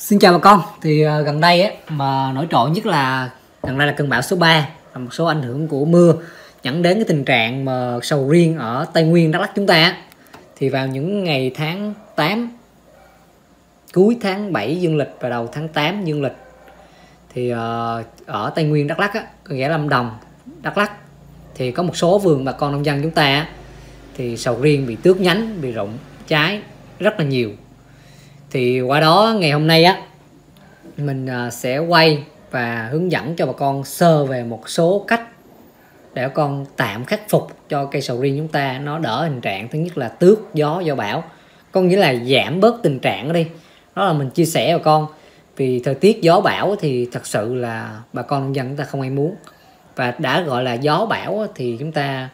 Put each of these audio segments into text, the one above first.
Xin chào bà con. Thì gần đây á mà nổi trội nhất là gần đây là cơn bão số 3 và một số ảnh hưởng của mưa dẫn đến cái tình trạng mà sầu riêng ở Tây Nguyên, Đắk Lắk chúng ta á. Thì vào những ngày tháng 8, cuối tháng 7 dương lịch và đầu tháng 8 dương lịch thì ở Tây Nguyên, Đắk Lắk á, có nghĩa là Lâm Đồng, Đắk Lắk thì có một số vườn bà con nông dân chúng ta á, thì sầu riêng bị tước nhánh, bị rụng trái rất là nhiều. Thì qua đó ngày hôm nay á mình sẽ quay và hướng dẫn cho bà con sơ về một số cách để bà con tạm khắc phục cho cây sầu riêng chúng ta nó đỡ tình trạng thứ nhất là tước gió do bão, có nghĩa là giảm bớt tình trạng đi. Đó là mình chia sẻ bà con, vì thời tiết gió bão thì thật sự là bà con nông dân chúng ta không ai muốn, và đã gọi là gió bão thì chúng ta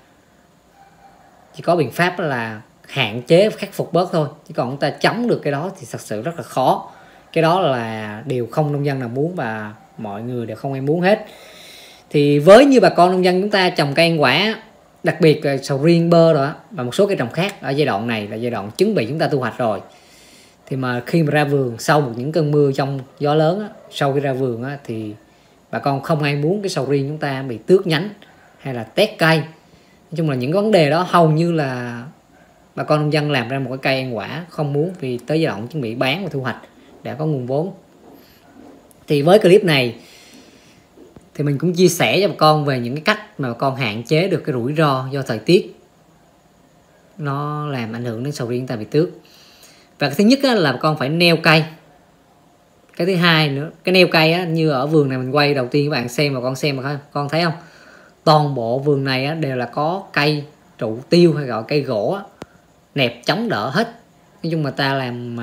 chỉ có biện pháp là hạn chế khắc phục bớt thôi, chứ còn chúng ta chống được cái đó thì thật sự rất là khó. Cái đó là điều không nông dân nào muốn và mọi người đều không ai muốn hết. Thì với như bà con nông dân chúng ta trồng cây ăn quả, đặc biệt là sầu riêng, bơ đó và một số cây trồng khác, ở giai đoạn này là giai đoạn chuẩn bị chúng ta thu hoạch rồi, thì mà khi mà ra vườn sau một những cơn mưa trong gió lớn á, sau khi ra vườn á, thì bà con không ai muốn cái sầu riêng chúng ta bị tước nhánh hay là tét cây. Nói chung là những vấn đề đó hầu như là bà con nông dân làm ra một cái cây ăn quả không muốn, vì tới giai đoạn chuẩn bị bán và thu hoạch để có nguồn vốn. Thì với clip này thì mình cũng chia sẻ cho bà con về những cái cách mà bà con hạn chế được cái rủi ro do thời tiết nó làm ảnh hưởng đến sầu riêng ta bị tước. Và cái thứ nhất là bà con phải neo cây. Cái thứ hai nữa, cái neo cây á, như ở vườn này mình quay đầu tiên các bạn xem, mà con xem mà con thấy không, toàn bộ vườn này á, đều là có cây trụ tiêu hay gọi cây gỗ á, nẹp chống đỡ hết. Nói chung mà ta làm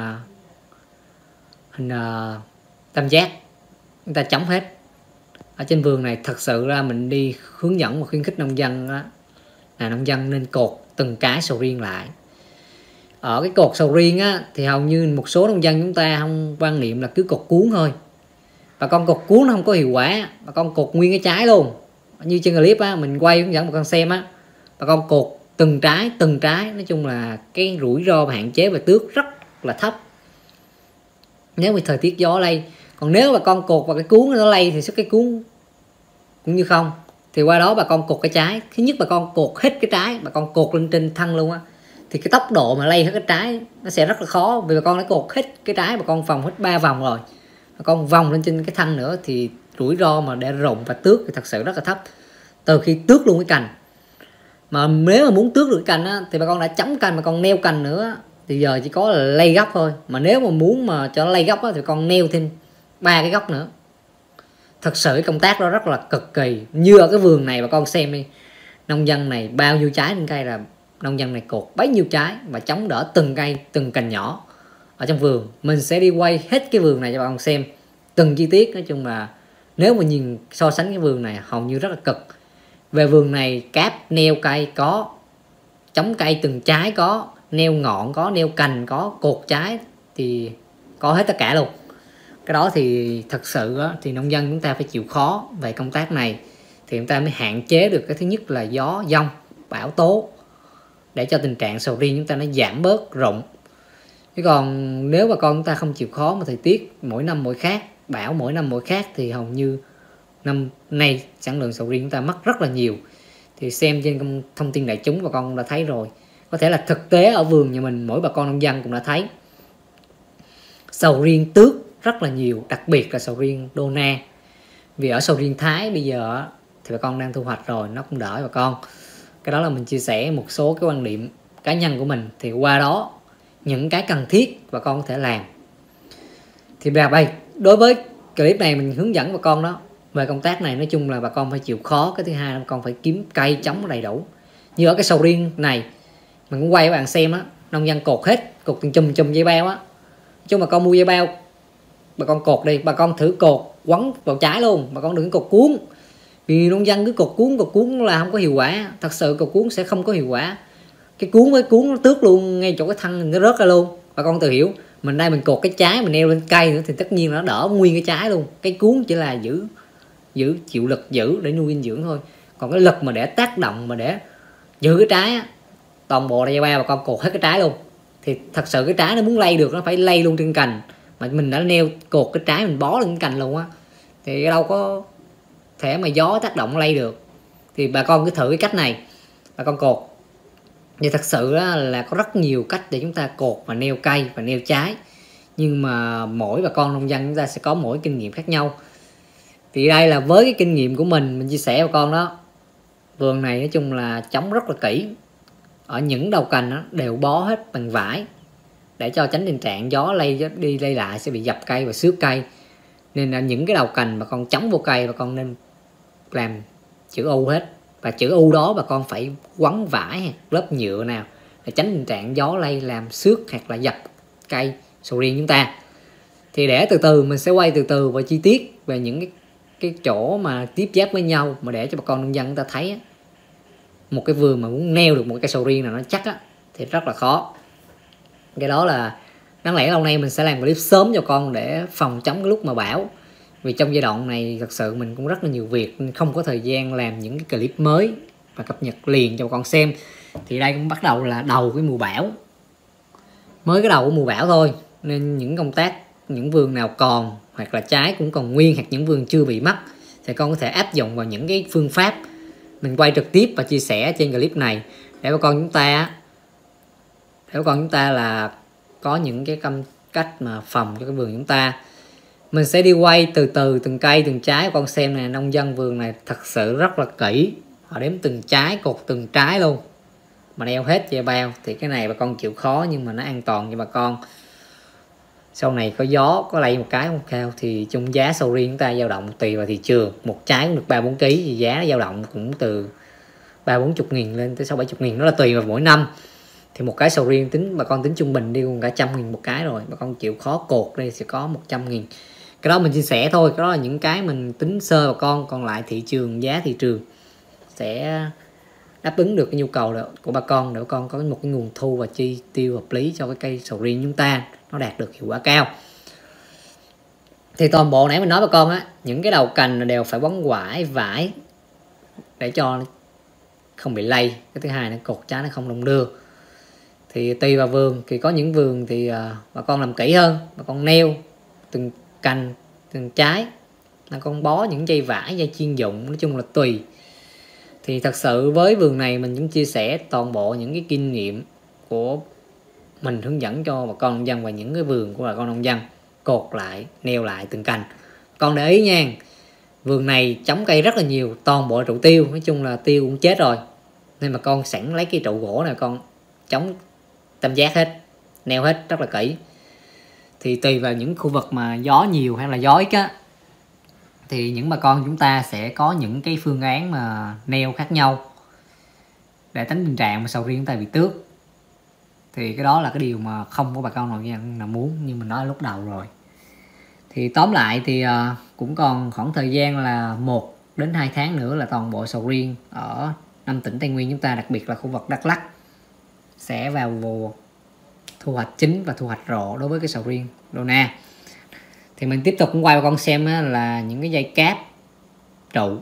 hình tam giác, chúng ta chống hết. Ở trên vườn này thật sự ra mình đi hướng dẫn và khuyến khích nông dân đó, là nông dân nên cột từng cái sầu riêng lại. Ở cái cột sầu riêng á, thì hầu như một số nông dân chúng ta không quan niệm là cứ cột cuốn thôi. Bà con cột cuốn nó không có hiệu quả, bà con cột nguyên cái trái luôn. Như trên clip á, mình quay hướng dẫn bà con xem á, bà con cột từng trái. Nói chung là cái rủi ro và hạn chế về tước rất là thấp nếu vì thời tiết gió lây. Còn nếu bà con cột vào cái cuốn nó lây thì sức cái cuốn cũng như không. Thì qua đó bà con cột cái trái, thứ nhất bà con cột hết cái trái, bà con cột lên trên thân luôn á, thì cái tốc độ mà lây hết cái trái nó sẽ rất là khó. Vì bà con đã cột hết cái trái, bà con vòng hết 3 vòng rồi, bà con vòng lên trên cái thân nữa thì rủi ro mà để rụng và tước thì thật sự rất là thấp, từ khi tước luôn cái cành. Mà nếu mà muốn tước được cái cành á, thì bà con đã chống cành, bà con neo cành nữa thì giờ chỉ có là lay gốc thôi. Mà nếu mà muốn mà cho nó lay gốc á, thì con neo thêm 3 cái gốc nữa. Thật sự cái công tác đó rất là cực kỳ. Như ở cái vườn này bà con xem đi, nông dân này bao nhiêu trái trên cây, là nông dân này cột bấy nhiêu trái và chống đỡ từng cây, từng cành nhỏ ở trong vườn. Mình sẽ đi quay hết cái vườn này cho bà con xem từng chi tiết. Nói chung là nếu mà nhìn so sánh cái vườn này hầu như rất là cực. Về vườn này cáp neo cây có, chống cây từng trái có, neo ngọn có, neo cành có, cột trái thì có hết tất cả luôn. Cái đó thì thật sự á, thì nông dân chúng ta phải chịu khó về công tác này thì chúng ta mới hạn chế được cái thứ nhất là gió giông, bão tố, để cho tình trạng sầu riêng chúng ta nó giảm bớt rụng. Chứ còn nếu bà con chúng ta không chịu khó mà thời tiết mỗi năm mỗi khác, bão mỗi năm mỗi khác, thì hầu như năm nay sản lượng sầu riêng chúng ta mất rất là nhiều. Thì xem trên thông tin đại chúng bà con cũng đã thấy rồi, có thể là thực tế ở vườn nhà mình mỗi bà con nông dân cũng đã thấy sầu riêng tước rất là nhiều, đặc biệt là sầu riêng Đô Na. Vì ở sầu riêng Thái bây giờ thì bà con đang thu hoạch rồi, nó cũng đỡ bà con. Cái đó là mình chia sẻ một số cái quan điểm cá nhân của mình, thì qua đó những cái cần thiết bà con có thể làm. Thì đối với clip này mình hướng dẫn bà con đó về công tác này. Nói chung là bà con phải chịu khó. Cái thứ hai là bà con phải kiếm cây chống đầy đủ. Như ở cái sầu riêng này mình cũng quay các bạn xem á, nông dân cột hết, cột từng chùm dây bao á. Chứ bà con mua dây bao bà con cột đi, bà con thử cột quấn vào trái luôn, bà con đừng cột cuốn. Vì nông dân cứ cột cuốn là không có hiệu quả. Thật sự cột cuốn sẽ không có hiệu quả. Cái cuốn với cuốn nó tước luôn ngay chỗ cái thân nó rớt ra luôn. Bà con tự hiểu, mình đây mình cột cái trái mình neo lên cây nữa thì tất nhiên nó đỡ nguyên cái trái luôn. Cái cuốn chỉ là giữ chịu lực giữ để nuôi dinh dưỡng thôi. Còn cái lực mà để tác động mà để giữ cái trái á, toàn bộ dây ba bà con cột hết cái trái luôn, thì thật sự cái trái nó muốn lay được nó phải lay luôn trên cành. mà mình đã neo cột cái trái mình bó lên cái cành luôn á, thì đâu có thể mà gió tác động lay được. Thì bà con cứ thử cái cách này, bà con cột. Thì thật sự là có rất nhiều cách để chúng ta cột và neo cây và neo trái, nhưng mà mỗi bà con nông dân chúng ta sẽ có mỗi kinh nghiệm khác nhau. Thì đây là với cái kinh nghiệm của mình chia sẻ với bà con đó. Vườn này nói chung là chống rất là kỹ, ở những đầu cành đó đều bó hết bằng vải để cho tránh tình trạng gió lay đi lay lại sẽ bị dập cây và xước cây. Nên là những cái đầu cành mà con chống vô cây bà con nên làm chữ U hết, và chữ U đó bà con phải quấn vải hay lớp nhựa nào để tránh tình trạng gió lay làm xước hoặc là dập cây sầu riêng chúng ta. Thì để từ từ mình sẽ quay từ từ và chi tiết về những cái chỗ mà tiếp giáp với nhau, mà để cho bà con nông dân chúng ta thấy một cái vườn mà muốn neo được một cái sầu riêng nào nó chắc thì rất là khó. Cái đó là đáng lẽ lâu nay mình sẽ làm clip sớm cho con để phòng chống cái lúc mà bão, vì trong giai đoạn này thật sự mình cũng rất là nhiều việc nên không có thời gian làm những cái clip mới và cập nhật liền cho bà con xem. Thì đây cũng bắt đầu là đầu cái mùa bão, mới cái đầu của mùa bão thôi, nên những công tác, những vườn nào còn hoặc là trái cũng còn nguyên, hoặc những vườn chưa bị mất thì con có thể áp dụng vào những cái phương pháp mình quay trực tiếp và chia sẻ trên clip này để bà con chúng ta là có những cái cách mà phòng cho cái vườn chúng ta. Mình sẽ đi quay từ từ từng cây từng trái con xem nè. Nông dân vườn này thật sự rất là kỹ, họ đếm từng trái, cột từng trái luôn mà đeo hết dây bao. Thì cái này bà con chịu khó nhưng mà nó an toàn cho bà con. Sau này có gió có lay một cái không cao thì chung giá sầu riêng chúng ta dao động tùy vào thị trường, một trái cũng được 3-4 kg thì giá dao động cũng từ 30-40 nghìn lên tới 60-70 nghìn, nó là tùy vào mỗi năm. Thì một cái sầu riêng tính bà con tính trung bình đi cũng cả 100 nghìn một cái rồi, bà con chịu khó cột đây sẽ có 100 nghìn. Cái đó mình chia sẻ thôi, cái đó là những cái mình tính sơ bà con, còn lại thị trường, giá thị trường sẽ đáp ứng được cái nhu cầu của bà con để bà con có một cái nguồn thu và chi tiêu hợp lý cho cái cây sầu riêng chúng ta nó đạt được hiệu quả cao. Thì toàn bộ nãy mình nói bà con những cái đầu cành đều phải quấn vải để cho không bị lay. Cái thứ hai là cột trái nó không đong đưa. Thì tùy vào vườn, thì có những vườn thì bà con làm kỹ hơn, bà con neo từng cành từng trái là con bó những dây vải, dây chuyên dụng, nói chung là tùy. Thì thật sự với vườn này mình cũng chia sẻ toàn bộ những cái kinh nghiệm của mình hướng dẫn cho bà con nông dân và những cái vườn của bà con nông dân cột lại, neo lại từng cành. Con để ý nha, vườn này chống cây rất là nhiều, toàn bộ trụ tiêu, nói chung là tiêu cũng chết rồi, nên mà con sẵn lấy cái trụ gỗ này con chống tam giác hết, neo hết rất là kỹ. Thì tùy vào những khu vực mà gió nhiều hay là gió ít thì những bà con chúng ta sẽ có những cái phương án mà neo khác nhau để tránh tình trạng mà sầu riêng chúng ta bị tước. Thì cái đó là cái điều mà không có bà con nông dân nào muốn, như mình nói lúc đầu rồi. Thì tóm lại thì cũng còn khoảng thời gian là 1 đến 2 tháng nữa là toàn bộ sầu riêng ở 5 tỉnh Tây Nguyên chúng ta, đặc biệt là khu vực Đắk Lắk, sẽ vào mùa thu hoạch chính và thu hoạch rộ đối với cái sầu riêng Lona. Thì mình tiếp tục cũng quay bà con xem là những cái dây cáp trụ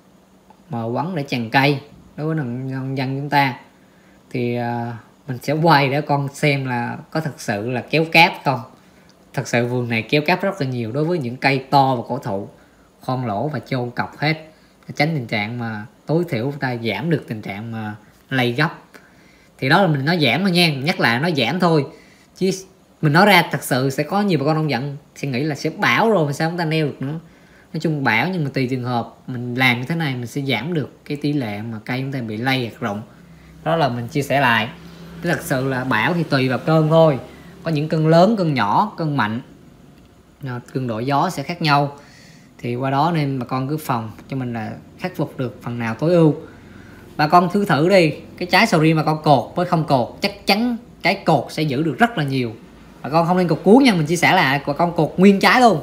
mà quấn để chằng cây đối với nông dân chúng ta. Thì mình sẽ quay để con xem là có thật sự là kéo cáp không. Thật sự vườn này kéo cáp rất là nhiều đối với những cây to và cổ thụ, khoan lỗ và chôn cọc hết, tránh tình trạng mà tối thiểu chúng ta giảm được tình trạng mà lay gấp. Thì đó là mình nói giảm thôi nha, mình nhắc lại nói giảm thôi, chứ mình nói ra thật sự sẽ có nhiều bà con nông dân sẽ nghĩ là sẽ bão rồi mà sao chúng ta neo được nữa. Nói chung bão nhưng mà tùy trường hợp, mình làm như thế này mình sẽ giảm được cái tỷ lệ mà cây chúng ta bị lay hoặc rụng. Đó là mình chia sẻ lại. Thật sự là bão thì tùy vào cơn thôi, có những cơn lớn, cơn nhỏ, cơn mạnh, cường độ gió sẽ khác nhau. Thì qua đó nên bà con cứ phòng cho mình là khắc phục được phần nào tối ưu. Bà con thử đi, cái trái sầu riêng mà con cột với không cột chắc chắn cái cột sẽ giữ được rất là nhiều. Bà con không nên cột cuốn nha, mình chia sẻ là bà con cột nguyên trái luôn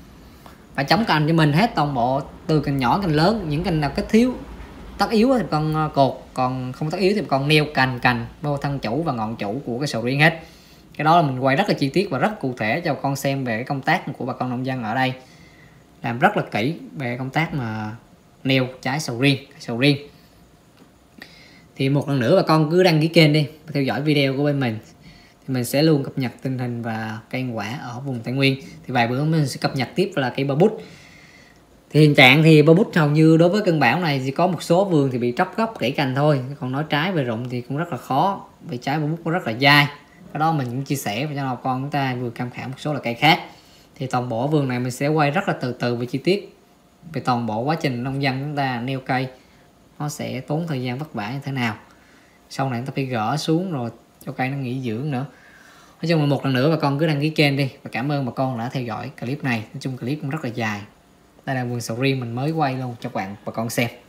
và chống cành cho mình hết toàn bộ, từ cành nhỏ cành lớn. Những cành nào kết thiếu tất yếu thì con cột, còn không tất yếu thì con neo cành vô thân chủ và ngọn chủ của cái sầu riêng hết. Cái đó là mình quay rất là chi tiết và rất cụ thể cho con xem về cái công tác của bà con nông dân ở đây, làm rất là kỹ về công tác mà neo trái sầu riêng. Thì một lần nữa bà con cứ đăng ký kênh đi, theo dõi video của bên mình thì mình sẽ luôn cập nhật tình hình và cây ăn quả ở vùng Tây Nguyên. Thì vài bữa mình sẽ cập nhật tiếp là cây ba bút. Thì hiện trạng thì ba bút hầu như đối với cơn bão này chỉ có một số vườn thì bị tróc gốc gãy cành thôi, còn nói trái về rụng thì cũng rất là khó, vì trái ba bút cũng rất là dai. Cái đó mình cũng chia sẻ cho bà con chúng ta vừa tham khảo một số là cây khác. Thì toàn bộ vườn này mình sẽ quay rất là từ từ về chi tiết về toàn bộ quá trình nông dân chúng ta neo cây, nó sẽ tốn thời gian vất vả như thế nào, sau này chúng ta phải gỡ xuống rồi cho cây nó nghỉ dưỡng nữa. Nói chung là một lần nữa bà con cứ đăng ký kênh đi, và cảm ơn bà con đã theo dõi clip này. Nói chung clip cũng rất là dài. Đây là vườn sầu riêng mình mới quay luôn cho bà con xem.